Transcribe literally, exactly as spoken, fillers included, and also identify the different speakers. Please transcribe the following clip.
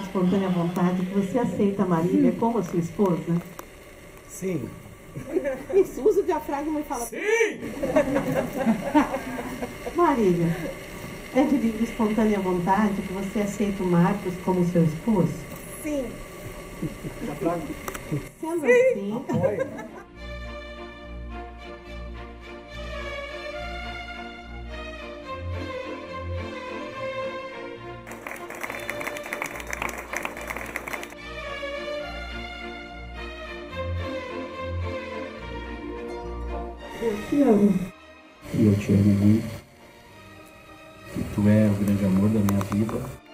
Speaker 1: espontânea vontade que você aceita a Marília como sua esposa?
Speaker 2: Sim.
Speaker 1: Isso, usa o diafragma e fala.
Speaker 2: Sim!
Speaker 1: Marília, é de livre espontânea vontade que você aceita o Marcos como seu esposo?
Speaker 3: Sim.
Speaker 1: Sendo assim... Eu te amo.
Speaker 4: E eu te amo muito. E tu é o grande amor da minha vida.